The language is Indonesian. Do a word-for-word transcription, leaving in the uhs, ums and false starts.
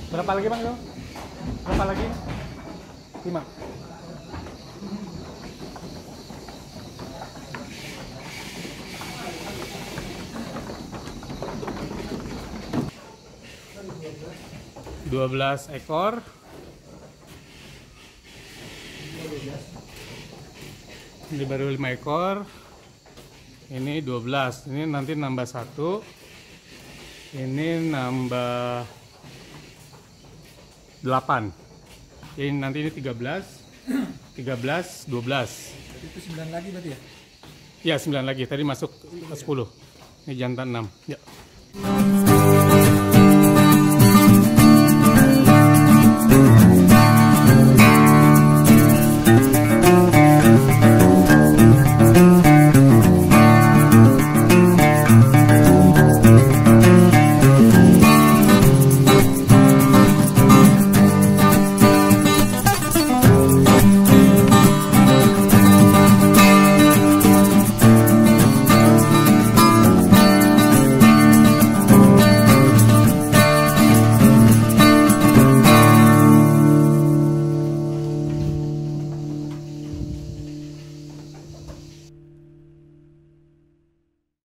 Berapa lagi bang? Berapa lagi? Lima. Dua belas ekor. Ini baru lima ekor. Ini dua belas. Ini nanti nambah satu. Ini nambah delapan. Ini nanti ini tiga belas. tiga belas, dua belas. Itu sembilan lagi berarti ya? Ya, sembilan lagi. Tadi masuk ke sepuluh. Ini jantan enam. Ya.